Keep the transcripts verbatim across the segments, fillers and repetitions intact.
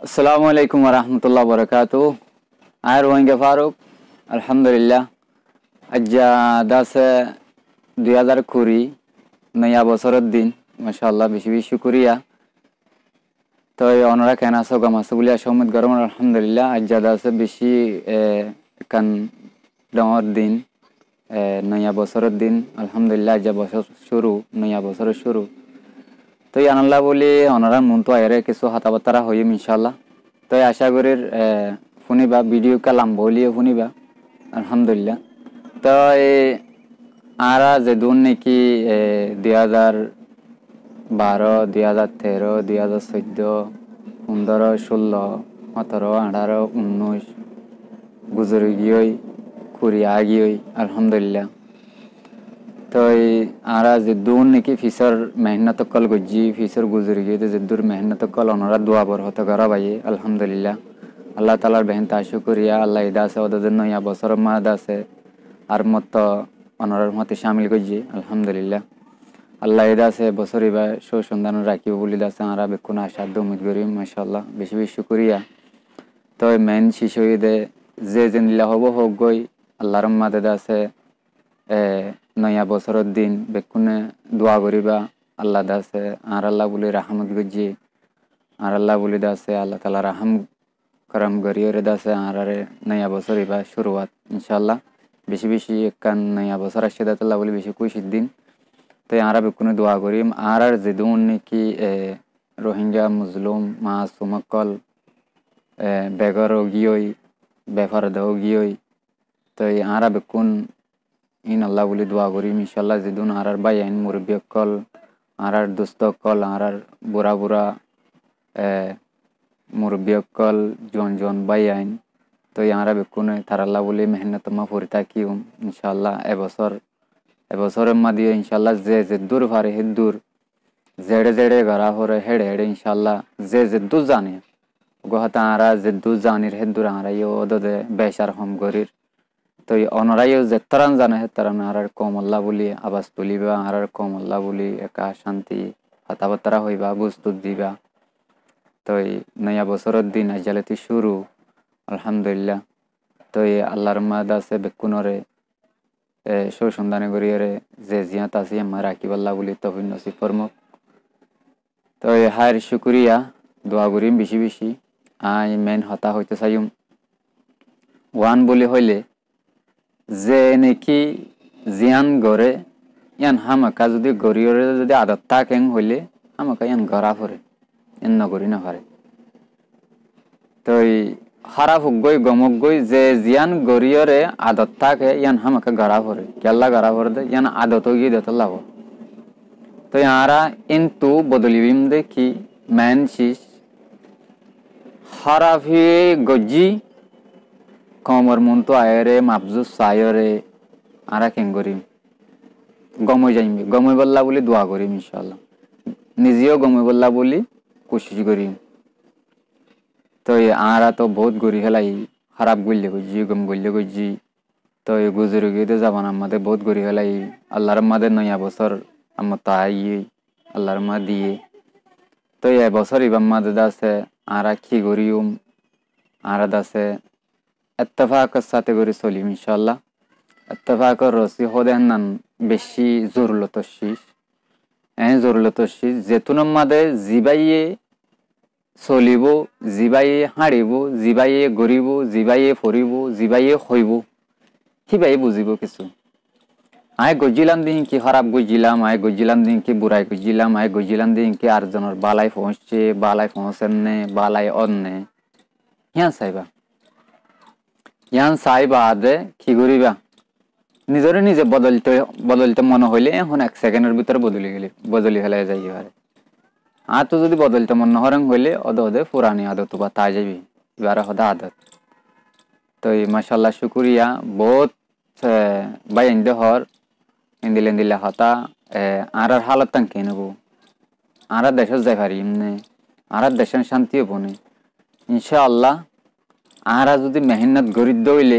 Assalamualaikum warahmatullahi wabarakatuh. I Rohingya Farookh. Alhamdulillah. Aja dase দুই হাজার কুড়ি নয়া বছরের দিন মাশাআল্লাহ বেশি বেশি শুকরিয়া তো ওনারা কেন আসো গামাসো বলি আসমত গরম আলহামদুলিল্লাহ আজা দাসে বেশি কান ডমর দিন নয়া বছরের দিন আলহামদুলিল্লাহ আজা বছর শুরু নয়া বছরের শুরু তো আনাল্লাহ বলি ওনারা মন তো আয়রে কিছু হাতাবাতারা হইম ইনশাআল্লাহ তো আশা করি শুনিবা ভিডিও কালাম বলিও শুনিবা আলহামদুলিল্লাহ তো আরা যেদিন নাকি দুই হাজার বারো দুই হাজার তেরো দুই হাজার চোদ্দ পনেরো ষোলো সতেরো আঠারো উনিশ গুজরি গিয়ে কুড়িয়া গিয়ে আলহামদুলিল্লাহ তো আরা যেদিন নাকি ফিসর মেহনত কল গজি ফিসর গুজরি গিয়ে যেদুর মেহনত কল ওনারা দোয়া বর হতে করা ভাই আলহামদুলিল্লাহ আল্লাহ তালার বেহেন তা শুকরিয়া আল্লাহ ইদা আছে ওদের জন্য ইয়া বছর মাদ আছে আর মত অনরার মতে শামিল করছি আলহামদুলিল্লাহ আল্লাহ ইদা আছে বছরই বা সুসন্ধান রাখিব বলি দাসে আরা বেকুন আসাধ্য উমিদ করি মাশাআল্লাহ বেশি বেশি শুকরিয়া তো মেন শিশু ঈদে যে জেনিলা হব হোক গই আল্লাহর মাদে দাসে নয়া বছরের দিন বেকুনে দোয়া করিবা আল্লাহ দাসে আর আল্লাহ বলি রাহমত গজি আর আল্লাহ বলি দাসে আল্লাহ তালা রাহম করম গরিয়রে দাসে আর নয়া বছরই বা শুরুয়াত ইনশাআল্লাহ বেশি বেশি কান নয়া বছর আসছে দাতাল্লাহ বলি বেশি খুশির দিন তো আরা বেকুনে দোয়া করিম আর আর যেদিন নাকি রোহিঙ্গা মুসলিম মাসুমকল বেগর গিয়ই বেফার দেহ গিয়ই তো আরা বেকুন ইন আল্লাহ বলি দোয়া করিম ইনশাল্লাহ যেদিন আর আর বাই আইন মুরব্বী কল আর আর দোস্ত কল আর আর বুড়া বুড়া মুরব্বী কল জন জন বাই আইন তো ইয়ারা বেকুনে তারাল্লাহ বলি মেহনত মা ফুরি থাকিম ইনশাল্লাহ এবছর এবছরের মা দিয়ে ইনশাল্লাহ যে যে দূর ভারে হে দূর জেড়ে জেড়ে গড়া হরে হেড়ে হেড়ে ইনশাল্লাহ যে যে দূর জানে গহতা আরা যে দূর জানির হে দূর আরা ইয়ে ওদে বেশার হম গরির তো অনরাইও যে তরান জানে হে তরান আর কম আল্লাহ বলি আবাস তুলিবা আর কম আল্লাহ বলি একা শান্তি হাতাবাতারা হইবা বুঝতুত দিবা তো নয়া বছরের দিন আজালেতি শুরু আলহামদুলিল্লাহ তো আল্লাহর মাদ আছে বেকুনরে সুসন্ধানে গরিয়রে যে জিয়াত আছে আমার রাকিব আল্লাহ বলি তফিন নসিব ফরমক তো হায়ের শুকরিয়া দোয়া করিম বেশি বেশি আই মেন হতা হইতে চাইম ওয়ান বলি হইলে যে নাকি জিয়ান গড়ে ইয়ান হামাকা যদি গরিয়রে যদি আদত থাকেন হইলে হামাকা ইয়ান গড়া ফরে ইয়ান নগরী না পারে তো খারাপ হোক গই গমক গই যে জিয়ান গরিয়রে আদত থাকে ইয়ান হামাকে গড়া ভরে কেল্লা গড়া ভরে দে ইয়ান আদত গিয়ে দেত লাভ তো ইয়ারা ইন্তু বদলিবিম দেখি মেন শিস খারাপ হি গজি কমর মন তো আয়রে মাপজু সায়রে আরা কেন করিম গমই যাইমি গমই বললা বলি দোয়া করিম ইনশাআল্লাহ নিজেও গমই বললা বলি কোশিশ করিম তো আরা তো বহুত গরি হেলাই খারাপ গইলে গজি গম গইলে গজি তো গুজরি গিয়ে যাবান আমাদের বহুত গরি হেলাই আল্লাহর মাদের নয়া বছর আমার তাই আল্লাহর মা দিয়ে তো এ বছর ইবাম মাদে দাসে আরা কি গরিউম আরা দাসে ইত্তেফাকের সাথে গরি চলিম ইনশাআল্লাহ ইত্তেফাকের রসি হদেন নান বেশি জরুরত শীষ এ জরুরত শীষ যেতুন মাদে জিবাইয়ে চলিব জিবাইয়ে হাঁড়িব জিবাইয়ে গরিব জিবাইয়ে ফরিব জিবাইয়ে খইব সিবাই বুঝিব কিছু আয় গজিলাম দিন কি খারাপ গজিলাম আয় গজিলাম দিন কি বুড়াই গজিলাম আয় গজিলাম দিন কি আরজনের বালাই পৌঁছছে বালাই পৌঁছেন নে বালাই অন্নে ইয়ান চাইবা ইয়ান চাইবা আদে কি করিবা নিজরে নিজে বদলতে বদলতে মনে হইলে এখন এক সেকেন্ডের ভিতরে বদলি গেলে বদলি ফেলাই যাই পারে আর তো যদি বদলতে মন নহরং হইলে অদ অদে পুরানি আদত বা তা যাবি এবার হদা আদত তো মাশাআল্লাহ শুকরিয়া বহুত বাই ইন্দে হর ইন্দিলে ইন্দিলে হতা আর আর হালত তাঙ্কে নেব আর দেশের যাই পারি এমনি আর দেশের শান্তি হবো না ইনশাআল্লাহ আর যদি মেহনত গরিব দইলে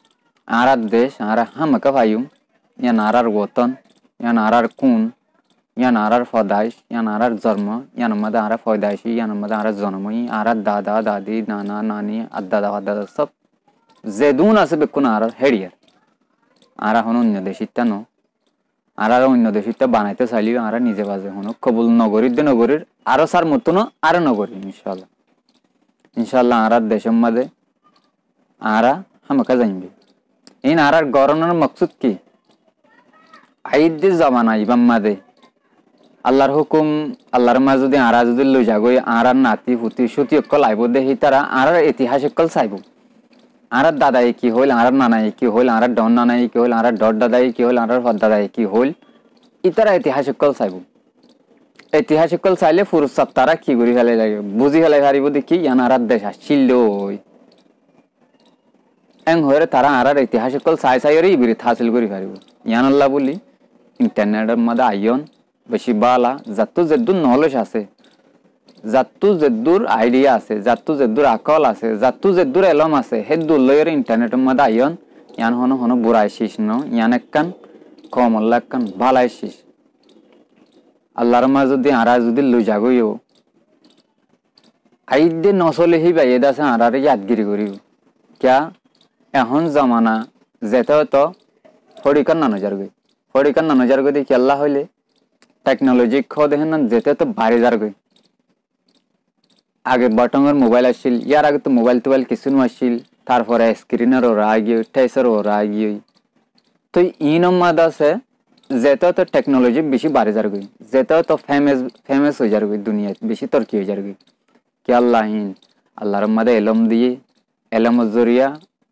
আর দেশ আর হামাকা ভাইম ইয়ান আর আর ওতন ইয়ান আর আর কোন ইয়ান আরার ফদাইশ ইয়ান আরার জন্ম ইয়ান মধ্যে আরা ফয়দাইশি ইয়ান মধ্যে আরা জন্মই আরার দাদা দাদি নানা নানি আদাদা আদাদা সব যেদুন আছে বেকুন আরার হেডিয়ার আরা হন অন্য দেশিতা ন আর অন্য দেশিতা বানাইতে চাইলেও আরা নিজে বাজে হন কবুল নগরীর দে নগরীর আরো সার মতো না আরো নগরী ইনশাল্লাহ ইনশাল্লাহ আরার দেশের মাঝে আরা হামাকা জানবে ইন আরার গরনের মকসুদ কি আইদ জামানা ইবাম মাদে আল্লাহর হুকুম আল্লাহর মা যদি আরা যদি লই যাগই আরার নাতি পুতি সুতি অকল আইব দেহি তারা আরার ইতিহাস অকল চাইব আরার দাদাই কি হইল আরার নানাই কি হইল আরার ডন নানাই কি হইল আরার ডর দাদাই কি হইল আরার হদ দাদাই কি হইল ইতারা ইতিহাস অকল চাইব ইতিহাস অকল চাইলে ফুরুস তারা কি করি ফেলে লাগে বুঝি ফেলে পারিব দেখি ইয়ান আরার দেশ আসছিল এং হয়ে তারা আরার ইতিহাস অকল চাই চাই ইবিরিত হাসিল করি পারিব ইয়ান আল্লাহ বলি ইন্টারনেটের মধ্যে আইন বেশি বালা যাতো যেদুর নলেজ আছে যাতো যেদুর আইডিয়া আছে যাতো যেদুর আকল আছে যাতো যেদুর এলম আছে হে দুলয়ের ইন্টারনেটের মধ্যে আইন ইয়ান হনো হনো বুড়াই শিস ন ইয়ান একখান কম আল্লাহ একখান ভালাই শিস আল্লাহর মা যদি আরা যদি লই যাগইও আইদে নচলে হি বাইদ আছে আরারে ইয়াদগিরি করিব কিয়া এখন জমানা যেতে তো ফড়িকার না নজর গই ফড়িকার না নজর গই দেখি আল্লাহ হইলে টেকনোলজি খ দেখেন না যেতে তো বাড়ি যার গই আগে বটনের মোবাইল আসছিল ইয়ার আগে তো মোবাইল টোবাইল কিছু আসছিল তারপরে স্ক্রিনের ওরা আগিয়ে টেসের ওরা আগিয়ে তো ইনম মাদ আছে যেতে তো টেকনোলজি বেশি বাড়ি যার গই যেতে তো ফেমাস ফেমাস হয়ে যার গই দুনিয়ায় বেশি তরকি হয়ে যার গই কি আল্লাহ ইন আল্লাহর মাদে এলম দিয়ে এলমের জরিয়া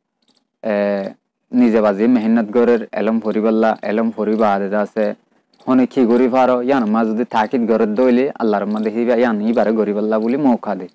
নিজে বাজি মেহনত গরের এলম ফরিবাল্লা এলম ফরিবা আদে আছে হনে কি গরি পারো ইয়ান মা যদি থাকিত গরত দইলে আল্লাহর মা দেখিবা ইয়ান ইবারে গরিবাল্লা বলি মৌকা দে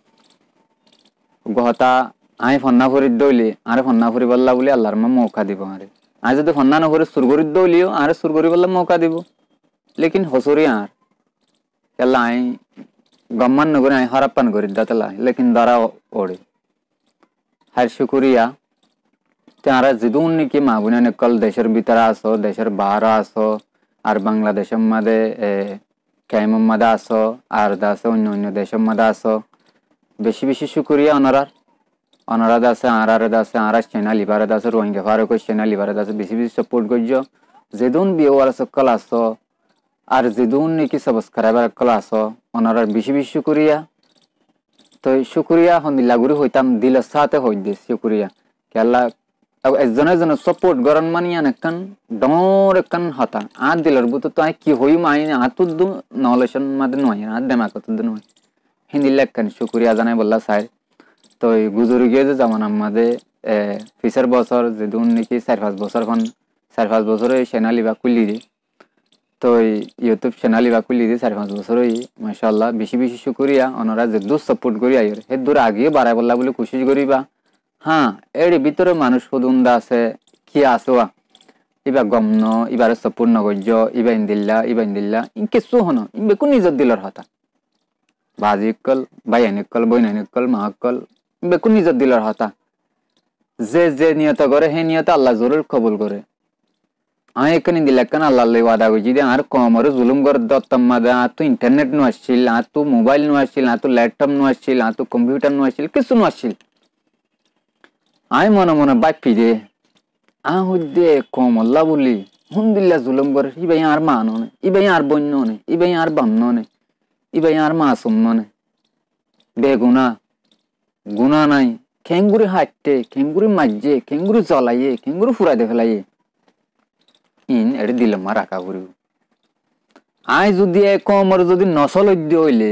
গহতা আই ফন্না ফরিদ দইলে আরে ফন্না ফরিবাল্লা বলি আল্লাহর মা মৌকা দিব আরে আই যদি ফন্না না করে সুর গরিদ দইলিও আরে সুর গরিবাল্লা মৌকা দিব লেকিন হসুরি আর কেলা আই গম্মান নগরে আই হারাপ্পান গরিদ দাতলা লেকিন দারা ওড়ে হার শুকরিয়া তারা জিদুন নাকি মা বোন নকল দেশের ভিতরে আসো দেশের বাহারা আসো আর বাংলাদেশের মধ্যে কাইমের মধ্যে আসো আর দাসে অন্য অন্য দেশের মধ্যে আসো বেশি বেশি শুকরিয়া অনারার অনারা দাসে আরারে দাসে আরা চ্যানেল ইবারে দাসে রোহিঙ্গা ফারুক চ্যানেল ইবারে দাসে বেশি বেশি সাপোর্ট করছো যেদুন বিওয়ার সকল আসো আর যেদুন নাকি সাবস্ক্রাইবার সকল আসো অনারার বেশি বেশি শুকরিয়া তো শুকরিয়া হন্দিল্লা গুরি হইতাম দিলের সাথে হই দে শুকরিয়া কেলা একজনের জন্য সাপোর্ট গরন মানিয়ান একখান ডর একখান হতা আর দিলের বুতো তো আই কি হই মাই আতুদ নলেশন মাদে নয় আর দেমাক তো নয় হিন্দিল্লা একখান শুকরিয়া জানাই বললা স্যার তো গুজরি গিয়ে যে জামানার মাঝে ফিসার বছর যেদুন নাকি চার পাঁচ বছর খন চার পাঁচ বছর এই চ্যানেল বা খুলি দি তো ইউটিউব চ্যানেল বা খুলি দি চার পাঁচ বছর মাশাআল্লাহ বেশি বেশি শুকরিয়া ওনারা যে দূর সাপোর্ট করি আইর হে দূর আগে বাড়াই বললা বলে কোশিশ করিবা হ্যাঁ এর ভিতরে মানুষ সদুন্দা আছে কি আসোয়া ইবা গমন ইবারে সাপোর্ট নগর্য ইবা ইন্দিল্লা ইবা ইন্দিল্লা ইন কিছু হনো ইন বেকু নিজের দিলর হতা বাজিকল বাইয়ানিকল বইনানিকল মাহকল বেকু নিজের দিলর হতা যে যে নিয়ত করে হে নিয়ত আল্লাহ জরুর কবুল করে আমি এখানে দিলে কেন আল্লাহ ওয়াদা করছি যে আর কমর জুলুম করে দত্তম মাদা আর তো ইন্টারনেট নু আসছিল আর তো মোবাইল নু আসছিল আর তো ল্যাপটপ নু আসছিল আর তো কম্পিউটার নু আসছিল কিছু নু আসছিল আমি মনে মনে বাপি রে আহ দে কম আল্লাহ বলি হুন্দিল্লা জুলুম করে ইবাই আর মা নে ইবাই আর বন্য নে ইবাই আর বান্ন নে ইবাই আর মাসুম নে বেগুনা গুনা নাই খেঙ্গুরি হাঁটতে খেঙ্গুরি মাঝে খেঙ্গুরি জ্বলাইয়ে খেঙ্গুরি ফুরাই দে ফেলাইয়ে ইন এটা দিলাম মা রাখা করিব আই যদি কমর যদি নসল হইলে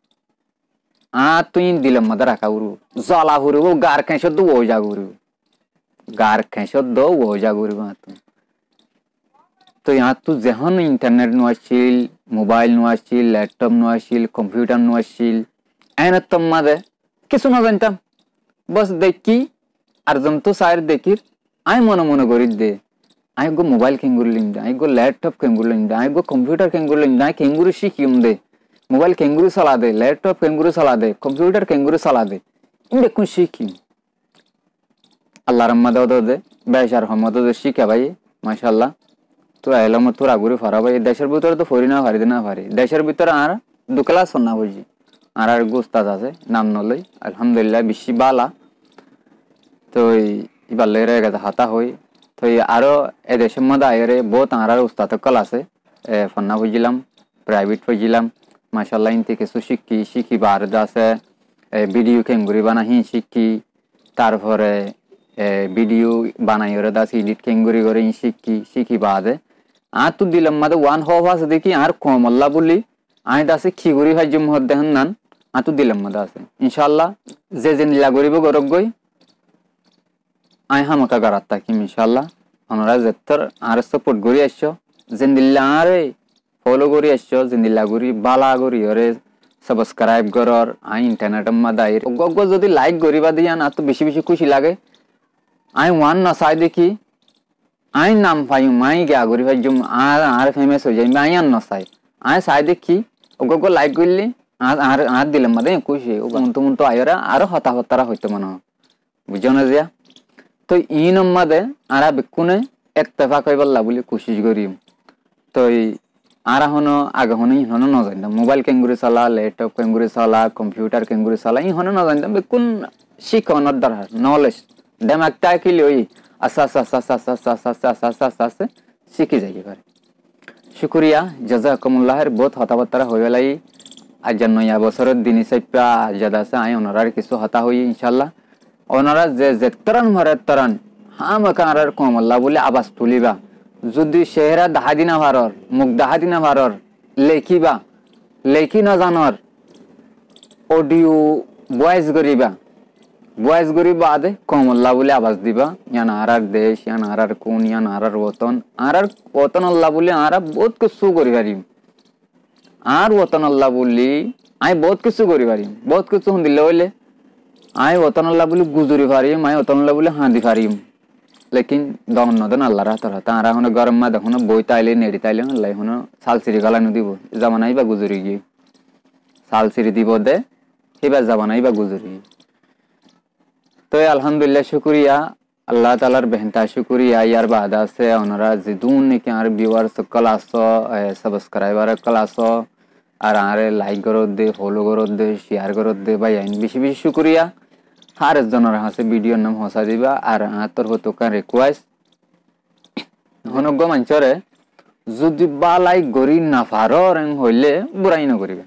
আর তুই দিলাম মাদা রাখা করব জ্বলা করব গার খেঁসর দো ও যা করব গার খেঁসর দো ও যা করব তো यहाँ तू जहन इंटरनेट नु आसिल मोबाइल नु आसिल लैपटॉप नु आसिल कंप्यूटर नु आसिल एना तम मादे किछु ना जानताम बस देखी আর जम तो सार देखी आई मन मन करी दे आई गो मोबाइल केंगुर लिंग दे आई गो लैपटॉप केंगुर लिंग दे आई गो कंप्यूटर केंगुर लिंग दे आई केंगुर शिखियम दे मोबाइल केंगुर चला दे लैपटॉप केंगुर चला दे कंप्यूटर केंगुर चला दे इन देखो शिखी अल्लाह रहमत दे बेशार रहमत दे शिखा भाई माशाल्लाह তোরা এলাম তোরা ঘুরে ফারা ভাই দেশের ভিতরে তো ফরি না পারি না পারি দেশের ভিতরে আর দু ক্লাস না বুঝি আর আর গোস্তাদ আছে নাম নলই আলহামদুলিল্লাহ বেশি বালা তো এবার লেগে গেছে হাতা হই তো আরো এ দেশের মধ্যে আয়ের বহুত আর আর উস্তাদ কল আছে ফন্না বুঝিলাম প্রাইভেট বুঝিলাম মাশাআল্লাহ ইন থেকে শিক্ষি শিখি বার আছে ভিডিও কেঙ্গুরি বানাহি শিখি তারপরে ভিডিও বানাই ওরা দাস এডিট কেঙ্গুরি করে শিখি শিখি বাদে আর তো দিলাম মাদে ওয়ান হওয়া আছে দেখি আর কম আল্লাহ বলি আই দাসে খিগুরি ভাই যে মহদ দেখান নান আর তো দিলাম মাদে আছে ইনশাআল্লাহ যে যে নীলা গরিব গরক গই আই হামাকা গারাত তাকিম ইনশাআল্লাহ আমরা যেতর আর সাপোর্ট করি আসছো জিন্দিল্লা আরে ফলো করি আসছো জিন্দিল্লা করি বালা করি ওরে সাবস্ক্রাইব করর আই ইন্টারনেট মাদাই গগ যদি লাইক করিবা দিয়া না তো বেশি বেশি খুশি লাগে আই ওয়ান না চাই দেখি আই নাম পাই মাই গা করি ভাই জুম আর আর ফেমাস হয়ে যাই আই আর না চাই আই চাই দেখি গগ লাইক করলি আর আর আর দিলাম মাদে খুশি ও মন্ত মন্ত আয়রা আর হতা হতারা হইতো মনে বুঝো না জিয়া তো ই নম্মাদে আরা বেকুনে একতেফা কইবাল্লা বলে কোশিশ করি তো আর হনো আগে হনো ইহনো ন জানতাম মোবাইল কেঙ্গুরি চালা ল্যাপটপ কেঙ্গুরি চালা কম্পিউটার কেঙ্গুরি চালা ইহনো ন জানতাম বেকুন শিখনের দ্বারা নলেজ দেমাগ তাকিলে ওই আস্তে আস্তে আস্তে আস্তে আস্তে আস্তে আস্তে আস্তে আস্তে আস্তে আস্তে শিখি যাই পারে শুক্রিয়া জাজাকুমুল্লাহের বহুত হতাবার্তারা হয়ে গেলাই আজ নয়া বছরের দিন হিসাবে আজাদ আছে আই ওনারার কিছু হতা হই ইনশাল্লাহ ওনারা যে যে তরন মারে তরন হামাকা আর কম আল্লাহ বলে আবাস তুলিবা যদি চেহারা দাহা দিনা ভারর মুখ দাহা দিনা ভারর লেখিবা লেখি না জানর অডিও ভয়েস করিবা ভয়েস করিবা আদে কম আল্লাহ বলে আবাস দিবা ইয়ান আর আর দেশ ইয়ান আর আর কোন ইয়ান আর আর ওতন আর আর ওতন আল্লাহ বলে আর বহুত কিছু করি পারিম আর ওতন আল্লাহ বলি আই বহুত কিছু করি পারিম বহুত কিছু দিলে হইলে আই ওতন আল্লাহ বলে গুজরি পারিম আই ওতন আল্লাহ বলে হাঁদি পারিম লেকিন দন নদন আল্লাহ রাতর হাত আর এখন গরম মা দেখুন বই তাইলে নেড়ি তাইলে আল্লাহ এখন সাল সিঁড়ি গালানো দিব জামানাই বা গুজরি গিয়ে সাল সিঁড়ি দিব দে এবার জামানাই বা গুজরি তো আলহামদুলিল্লাহ শুক্রিয়া আল্লাহ তালার বেহনতা শুক্রিয়া ইয়ার বাদ আছে ওনারা যেদুন নাকি আর ভিউয়ার্স কল আসো সাবস্ক্রাইবার কল আসো আর আরে লাইক করত দে ফলো করত দে শেয়ার করত দে ভাই আইন বেশি বেশি শুক্রিয়া আর একজনের হাসে ভিডিওর নাম হসা দিবা আর তোর হতোকান রিকোয়েস্ট হনজ্ঞ মানুষরে যদি বালাই গরি না পারর হইলে বুড়াই নকরিবে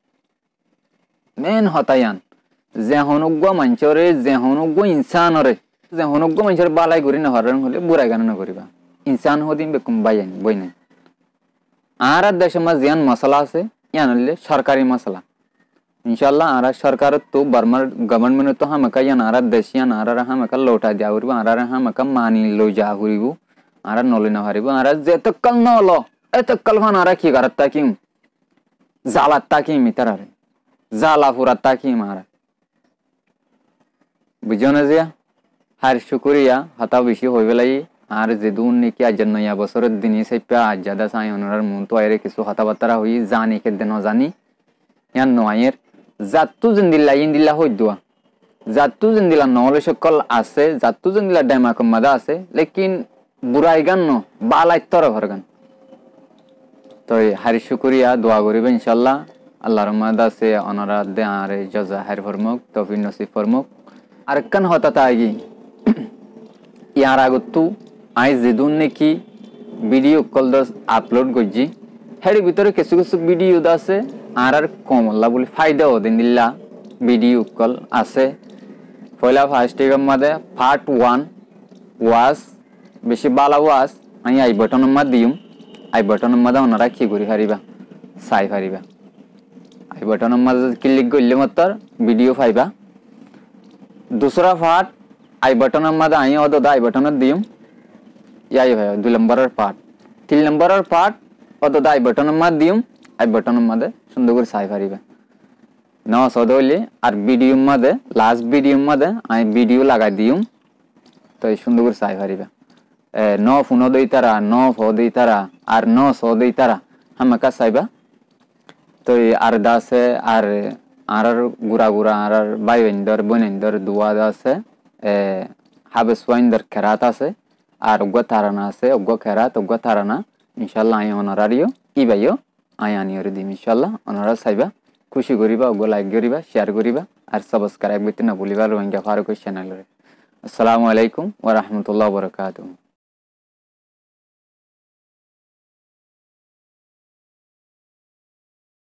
মেন হতায়ান যে হনজ্ঞ মানুষরে যে হনজ্ঞ ইনসানরে যে হনজ্ঞ মানুষের বালাই গরি না পারর হইলে বুড়াই গান নকরিবা ইনসান হদিন বেকুম বাইন বই নাই আর দেশের মাঝে ইয়ান মশলা আছে ইয়ান হইলে সরকারি মশলা ইনশাল্লাহ আর সরকার তো বার্মার গভর্নমেন্ট তো হামাকা ইয়ান আর দেশিয়ান আর হামাকা লৌটা দিয়া করিব আর হামাকা মানি লই যা করিব আর নলি না হারিব আর যেতকাল নল এতকাল ভান আর কি গারাত তাকিম জালাত তাকিম ইতারে জালা ফুরাত তাকিম আর বুঝো না জিয়া হার শুক্রিয়া হতা বেশি হই বেলাই আর যেদুন নাকি আজ নয়া বছরের দিন হিসাবে আজাদা সাই ওনার মন তো আইরে কিছু হতাবার্তা হই জানি কে দেন জানি ইয়ান নয়ের জাতু জিন্দিল্লা ইন্দিল্লা হই দোয়া জাতু জিন্দিল্লা নলে সকল আছে জাতু জিন্দিল্লা ডাইমা কমাদা আছে লেকিন বুড়াই গান ন বালাই তর ঘর গান তো হারি শুক্রিয়া দোয়া করিবে ইনশাল্লাহ আল্লাহর রহমত আছে ওনারা দে আরে জাযা হার ফরমুক তৌফিক নসিব ফরমুক আর কান হতা তাগি ইয়ার আগতু আই যেদুন নাকি ভিডিও কল দস আপলোড করছি হেড়ি ভিতরে কিছু কিছু ভিডিও আছে আর আর কম আল্লাহ বলে ফায়দা ওদিন দিল্লা ভিডিও কল আছে পয়লা ফার্স্ট এর মধ্যে পার্ট ওয়ান ওয়াজ বেশি বালা ওয়াজ আমি আই বাটনের মধ্যে দিম আই বাটনের মধ্যে ওনারা কি করি পারিবা চাই পারিবা আই বাটনের মধ্যে ক্লিক করলে মাত্র ভিডিও পাইবা দুসরা পার্ট আই বাটনের মধ্যে আমি অদ আই বাটনের দিম ইয়াই ভাই দুই নম্বরের পার্ট তিন নম্বরের পার্ট অদ আই বাটনের মধ্যে দিম আই বাটনের মধ্যে সুন্দর করে চাই পারিবা ন সদ হইলে আর ভিডিওর মধ্যে লাস্ট ভিডিওর মধ্যে আমি ভিডিও লাগাই দিম তো সুন্দর করে চাই পারিবা ন ফোন দই তারা ন ফ দই তারা আর ন স দই তারা হামাকা চাইবা তো আর দাসে আর আর গুড়া গুড়া আর বাই বেন্দর বনেন্দর দুয়া আছে হাবে সোয়াইন্দর খেরাত আছে আর অজ্ঞ তারানা আছে অজ্ঞ খেরাত অজ্ঞ তারানা ইনশাল্লাহ আই অনারারিও ই বাইও আই আনিয়রে দিম ইনশাল্লাহ অনারা চাইবা খুশি করিবা ওগো লাইক করিবা শেয়ার করিবা আর সাবস্ক্রাইব করতে না ভুলিবা রোহিঙ্গা ফারুকের চ্যানেলের। আসসালামু আলাইকুম ওয়া রাহমাতুল্লাহি ওয়া বারাকাতুহু।